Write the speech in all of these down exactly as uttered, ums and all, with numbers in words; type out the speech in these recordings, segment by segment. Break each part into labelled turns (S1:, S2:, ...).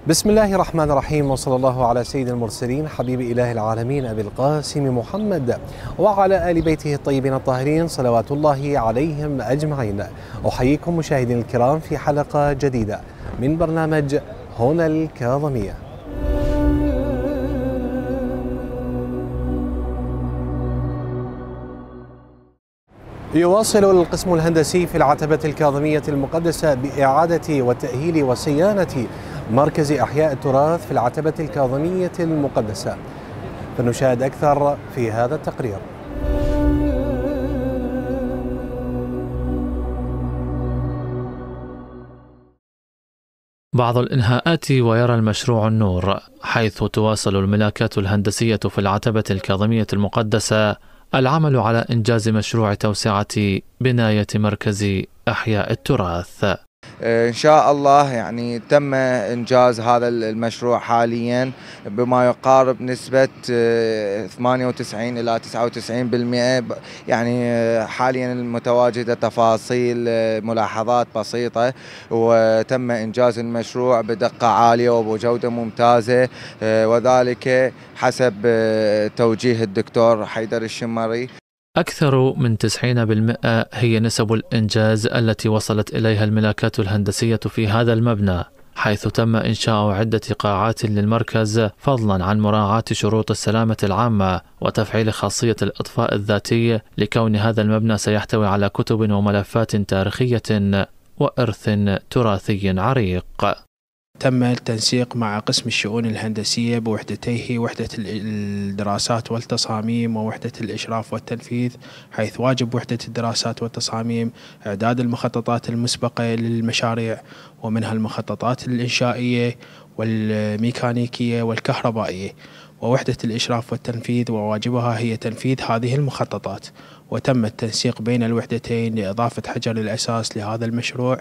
S1: بسم الله الرحمن الرحيم، وصلى الله على سيد المرسلين حبيب إله العالمين أبي القاسم محمد وعلى آل بيته الطيبين الطاهرين صلوات الله عليهم أجمعين. أحييكم مشاهدينا الكرام في حلقة جديدة من برنامج هنا الكاظمية. يواصل القسم الهندسي في العتبة الكاظمية المقدسة بإعادة وتأهيل وصيانة مركز إحياء التراث في العتبة الكاظمية المقدسة، فنشاهد أكثر في هذا التقرير.
S2: بعض الإنهاءات ويرى المشروع النور، حيث تواصل الملاكات الهندسية في العتبة الكاظمية المقدسة العمل على إنجاز مشروع توسعة بناية مركز إحياء التراث.
S3: إن شاء الله يعني تم إنجاز هذا المشروع حاليا بما يقارب نسبة ثمانية وتسعين إلى تسعة وتسعين بالمئة. يعني حاليا المتواجدة تفاصيل ملاحظات بسيطة، وتم إنجاز المشروع بدقة عالية وبجودة ممتازة، وذلك حسب توجيه الدكتور حيدر الشمري.
S2: أكثر من تسعين بالمئة هي نسب الإنجاز التي وصلت إليها الملاكات الهندسية في هذا المبنى، حيث تم إنشاء عدة قاعات للمركز فضلا عن مراعاة شروط السلامة العامة وتفعيل خاصية الإطفاء الذاتي، لكون هذا المبنى سيحتوي على كتب وملفات تاريخية وإرث تراثي عريق.
S4: تم التنسيق مع قسم الشؤون الهندسية بوحدتيه، وحدة الدراسات والتصاميم ووحدة الإشراف والتنفيذ، حيث واجب وحدة الدراسات والتصاميم إعداد المخططات المسبقة للمشاريع، ومنها المخططات الإنشائية والميكانيكية والكهربائية، ووحدة الإشراف والتنفيذ وواجبها هي تنفيذ هذه المخططات. وتم التنسيق بين الوحدتين لإضافة حجر الأساس لهذا المشروع،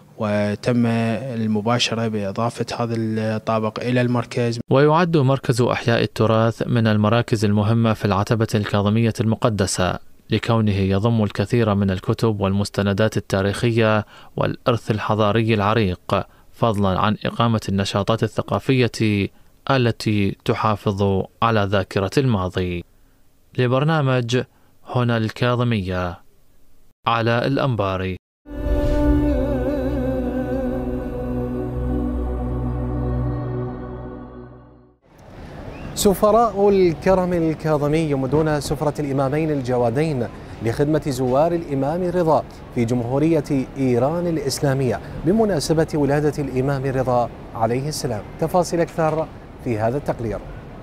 S4: وتم المباشرة بإضافة هذا الطابق إلى المركز.
S2: ويعد مركز إحياء التراث من المراكز المهمة في العتبة الكاظمية المقدسة، لكونه يضم الكثير من الكتب والمستندات التاريخية والإرث الحضاري العريق، فضلا عن إقامة النشاطات الثقافية التي تحافظ على ذاكرة الماضي. لبرنامج هنا الكاظمية، علاء الأنباري.
S1: سفراء الكرم الكاظمي يمدون سفرة الإمامين الجوادين لخدمة زوار الإمام رضا في جمهورية إيران الإسلامية بمناسبة ولادة الإمام رضا عليه السلام. تفاصيل أكثر في هذا التقرير.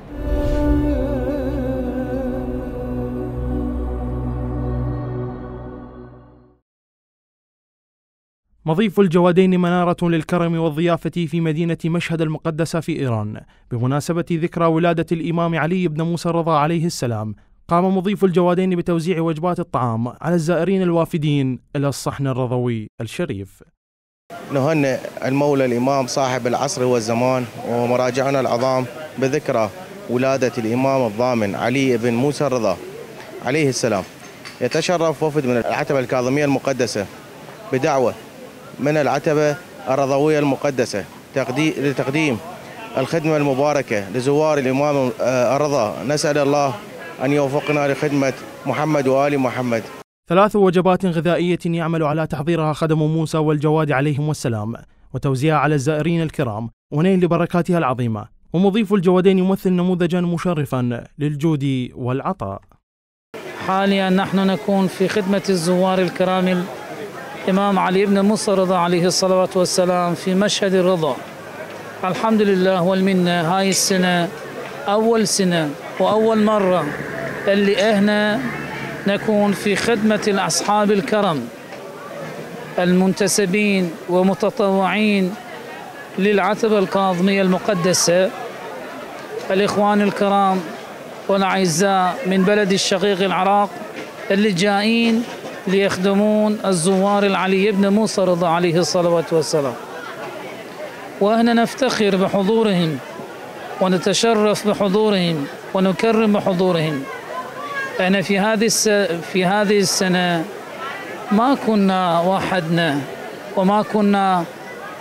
S5: مضيف الجوادين منارة للكرم والضيافة في مدينة مشهد المقدسة في إيران بمناسبة ذكرى ولادة الإمام علي بن موسى الرضا عليه السلام. قام مضيف الجوادين بتوزيع وجبات الطعام على الزائرين الوافدين إلى الصحن الرضوي الشريف.
S6: نهنئ المولى الإمام صاحب العصر والزمان ومراجعنا العظام بذكرى ولادة الإمام الضامن علي بن موسى الرضا عليه السلام. يتشرف وفد من العتبة الكاظمية المقدسة بدعوة من العتبة الرضوية المقدسة لتقديم الخدمة المباركة لزوار الإمام الرضا. نسأل الله أن يوفقنا لخدمة محمد وآل محمد.
S5: ثلاث وجبات غذائية يعمل على تحضيرها خدم موسى والجواد عليهم السلام وتوزيعها على الزائرين الكرام ونيل بركاتها العظيمة. ومضيف الجوادين يمثل نموذجا مشرفا للجود والعطاء.
S7: حاليا نحن نكون في خدمة الزوار الكرام الإمام علي بن موسى الرضا عليه الصلاة والسلام في مشهد الرضا. الحمد لله والمنة، هاي السنة أول سنة وأول مرة اللي إحنا نكون في خدمة الأصحاب الكرم المنتسبين ومتطوعين للعتبة الكاظمية المقدسة، الإخوان الكرام والأعزاء من بلد الشقيق العراق اللي جايين ليخدمون الزوار العلي بن موسى الرضا عليه الصلاة والسلام. وإحنا نفتخر بحضورهم ونتشرف بحضورهم ونكرم بحضورهم. أنا في هذه في هذه السنة ما كنا وحدنا وما كنا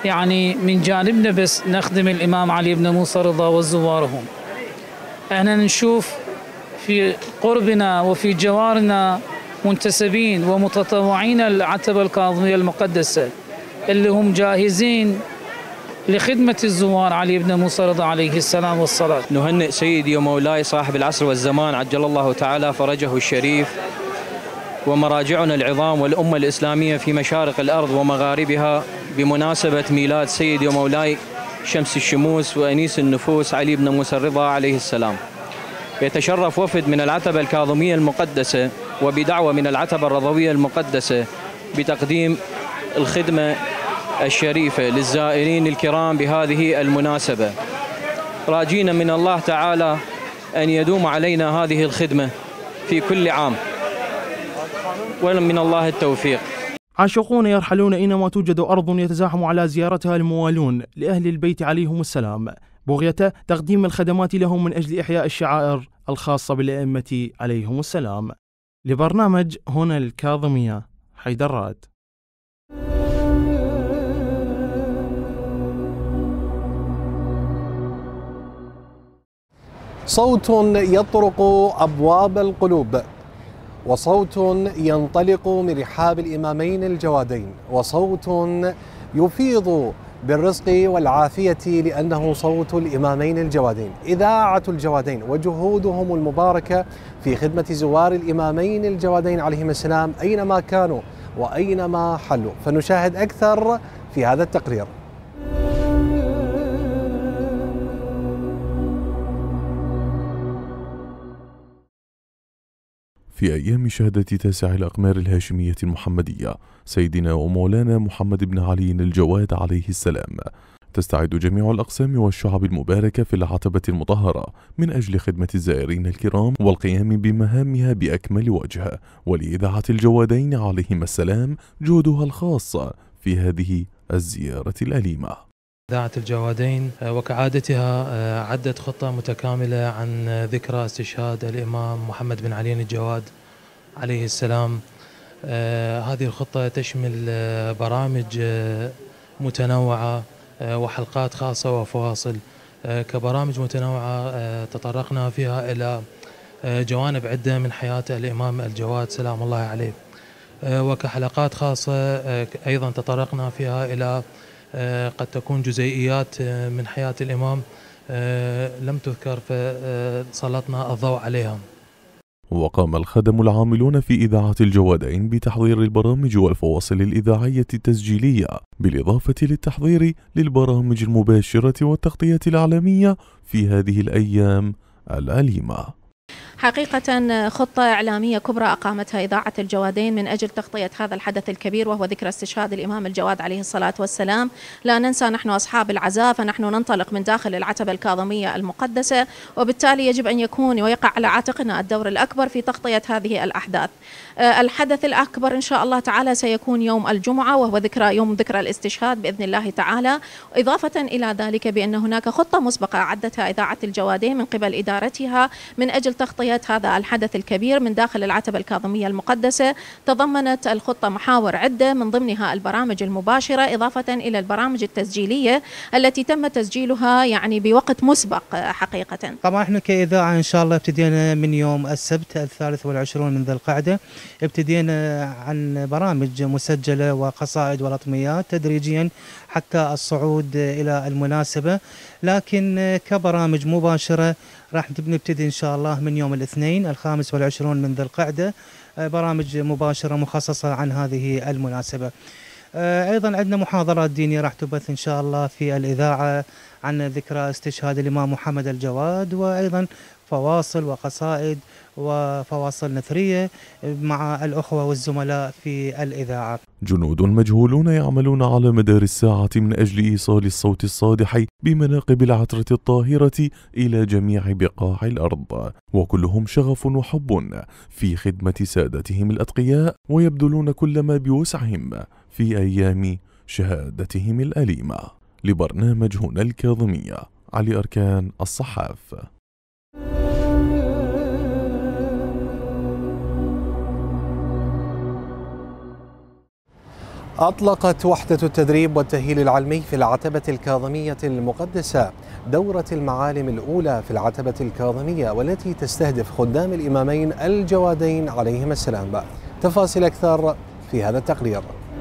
S7: يعني من جانبنا بس نخدم الإمام علي بن موسى رضا وزوارهم. احنا نشوف في قربنا وفي جوارنا منتسبين ومتطوعين العتبة الكاظمية المقدسة اللي هم جاهزين لخدمة الزوار علي بن موسى رضا عليه السلام والصلاة.
S8: نهنئ سيدي ومولاي صاحب العصر والزمان عجل الله تعالى فرجه الشريف ومراجعنا العظام والأمة الإسلامية في مشارق الأرض ومغاربها بمناسبة ميلاد سيدي ومولاي شمس الشموس وأنيس النفوس علي بن موسى الرضا عليه السلام. يتشرف وفد من العتبة الكاظمية المقدسة وبدعوة من العتبة الرضوية المقدسة بتقديم الخدمة الشريفة للزائرين الكرام بهذه المناسبة، راجين من الله تعالى أن يدوم علينا هذه الخدمة في كل عام ومن الله التوفيق.
S5: عاشقون يرحلون أينما توجد أرض يتزاحم على زيارتها الموالون لأهل البيت عليهم السلام بغية تقديم الخدمات لهم من أجل إحياء الشعائر الخاصة بالأئمة عليهم السلام. لبرنامج هنا الكاظمية، حيدر راد.
S1: صوت يطرق أبواب القلوب، وصوت ينطلق من رحاب الإمامين الجوادين، وصوت يفيض بالرزق والعافية لأنه صوت الإمامين الجوادين. إذاعة الجوادين وجهودهم المباركة في خدمة زوار الإمامين الجوادين عليهم السلام أينما كانوا وأينما حلوا، فنشاهد أكثر في هذا التقرير.
S9: في أيام شهادة تاسع الأقمار الهاشمية المحمدية سيدنا ومولانا محمد بن علي الجواد عليه السلام، تستعد جميع الأقسام والشعب المباركة في العتبة المطهرة من أجل خدمة الزائرين الكرام والقيام بمهامها بأكمل وجه، ولإذاعة الجوادين عليهما السلام جهودها الخاصة في هذه الزيارة الأليمة.
S10: إذاعة الجوادين وكعادتها عدت خطة متكاملة عن ذكرى استشهاد الإمام محمد بن علي الجواد عليه السلام. هذه الخطة تشمل برامج متنوعة وحلقات خاصة وفواصل. كبرامج متنوعة تطرقنا فيها إلى جوانب عدة من حياة الإمام الجواد سلام الله عليه، وكحلقات خاصة أيضا تطرقنا فيها إلى قد تكون جزئيات من حياة الإمام لم تذكر فسلطنا الضوء عليها.
S9: وقام الخدم العاملون في إذاعة الجوادين بتحضير البرامج والفواصل الإذاعية التسجيلية، بالإضافة للتحضير للبرامج المباشرة والتغطية الإعلامية في هذه الأيام الأليمة.
S11: حقيقة خطة إعلامية كبرى أقامتها إذاعة الجوادين من أجل تغطية هذا الحدث الكبير وهو ذكرى استشهاد الإمام الجواد عليه الصلاة والسلام. لا ننسى نحن أصحاب العزاء فنحن ننطلق من داخل العتبة الكاظمية المقدسة، وبالتالي يجب أن يكون ويقع على عاتقنا الدور الأكبر في تغطية هذه الأحداث. الحدث الأكبر إن شاء الله تعالى سيكون يوم الجمعة وهو ذكرى يوم ذكرى الاستشهاد بإذن الله تعالى، إضافة إلى ذلك بأن هناك خطة مسبقة عدتها إذاعة الجوادين من قبل إدارتها من أجل تغطية هذا الحدث الكبير من داخل العتبة الكاظمية المقدسة. تضمنت الخطة محاور عدة من ضمنها البرامج المباشرة إضافة إلى البرامج التسجيلية التي تم تسجيلها يعني بوقت مسبق حقيقة.
S12: طبعا احنا كإذاعة إن شاء الله ابتدينا من يوم السبت الثالث والعشرون من ذي القعدة، ابتدينا عن برامج مسجلة وقصائد ورطميات تدريجيا حتى الصعود إلى المناسبة، لكن كبرامج مباشرة راح نبتدي إن شاء الله من يوم الاثنين الخامس والعشرون من ذي القعدة برامج مباشرة مخصصة عن هذه المناسبة. أيضا عندنا محاضرات دينية راح تبث إن شاء الله في الإذاعة عن ذكرى استشهاد الإمام محمد الجواد، وأيضا فواصل وقصائد وفواصل نثرية مع الأخوة والزملاء في الإذاعة.
S9: جنود مجهولون يعملون على مدار الساعة من أجل إيصال الصوت الصادح بمناقب العطرة الطاهرة إلى جميع بقاع الأرض، وكلهم شغف وحب في خدمة سادتهم الأتقياء، ويبذلون كل ما بوسعهم في أيام شهادتهم الأليمة. لبرنامج هنا الكاظمية، علي أركان، الصحاف.
S1: أطلقت وحدة التدريب والتأهيل العلمي في العتبة الكاظمية المقدسة دورة المعالم الأولى في العتبة الكاظمية، والتي تستهدف خدام الإمامين الجوادين عليهما السلام. تفاصيل أكثر في هذا التقرير.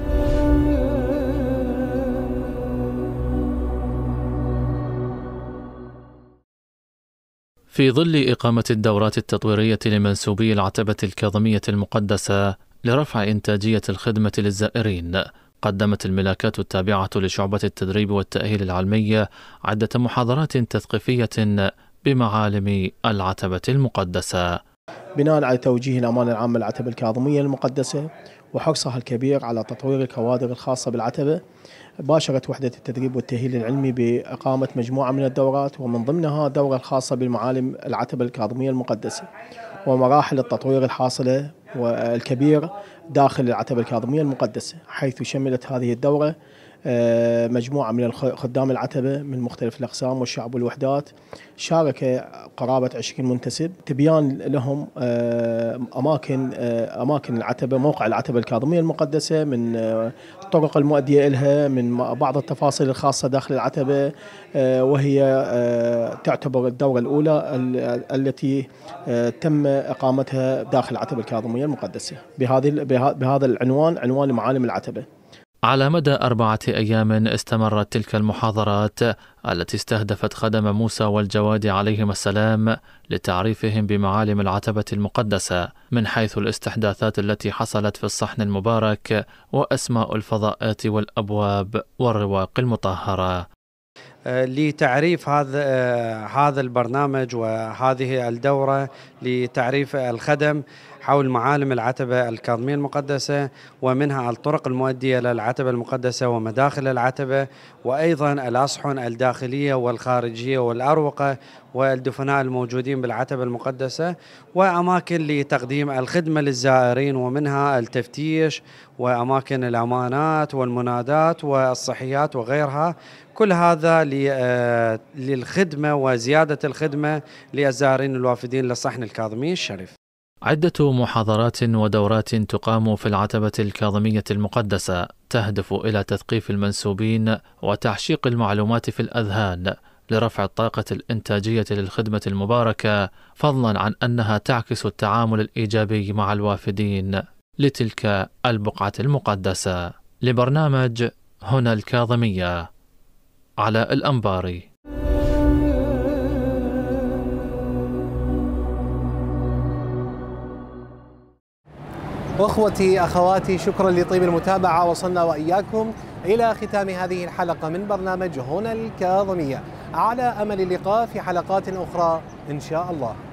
S2: في ظل إقامة الدورات التطويرية لمنسوبي العتبة الكاظمية المقدسة لرفع إنتاجية الخدمة للزائرين، قدمت الملاكات التابعة لشعبة التدريب والتأهيل العلمي عدة محاضرات تثقيفية بمعالم العتبة المقدسة،
S13: بناء على توجيه الأمانة العامة للعتبة الكاظمية المقدسة وحرصها الكبير على تطوير الكوادر الخاصة بالعتبة. باشرت وحدة التدريب والتأهيل العلمي بإقامة مجموعة من الدورات، ومن ضمنها دورة الخاصة بالمعالم العتبة الكاظمية المقدسة ومراحل التطوير الحاصلة والكبير داخل العتبة الكاظمية المقدسة، حيث شملت هذه الدورة مجموعة من خدام العتبة من مختلف الأقسام والشعب والوحدات. شارك قرابة عشرين منتسب، تبيان لهم أماكن أماكن العتبة، موقع العتبة الكاظمية المقدسة، من الطرق المؤدية إلها، من بعض التفاصيل الخاصة داخل العتبة، وهي تعتبر الدورة الأولى التي تم إقامتها داخل العتبة الكاظمية المقدسة بهذه بهذا العنوان، عنوان معالم العتبة.
S2: على مدى أربعة أيام استمرت تلك المحاضرات التي استهدفت خدم موسى والجواد عليهما السلام لتعريفهم بمعالم العتبة المقدسة من حيث الاستحداثات التي حصلت في الصحن المبارك وأسماء الفضاءات والأبواب والرواق المطهرة.
S14: لتعريف هذا هذا البرنامج وهذه الدورة لتعريف الخدم حول معالم العتبة الكاظمية المقدسة، ومنها الطرق المؤدية للعتبة المقدسة ومداخل العتبة، وأيضا الأصحن الداخلية والخارجية والأروقة والدفناء الموجودين بالعتبة المقدسة، وأماكن لتقديم الخدمة للزائرين، ومنها التفتيش وأماكن الأمانات والمنادات والصحيات وغيرها. كل هذا للخدمة وزيادة الخدمة للزائرين الوافدين للصحن الكاظمي الشريف.
S2: عدة محاضرات ودورات تقام في العتبة الكاظمية المقدسة تهدف إلى تثقيف المنسوبين وتعشيق المعلومات في الأذهان لرفع الطاقة الإنتاجية للخدمة المباركة، فضلا عن أنها تعكس التعامل الإيجابي مع الوافدين لتلك البقعة المقدسة. لبرنامج هنا الكاظمية، علاء الأنباري.
S1: أخوتي أخواتي، شكرا لطيب المتابعة. وصلنا وإياكم إلى ختام هذه الحلقة من برنامج هنا الكاظمية، على أمل اللقاء في حلقات أخرى إن شاء الله.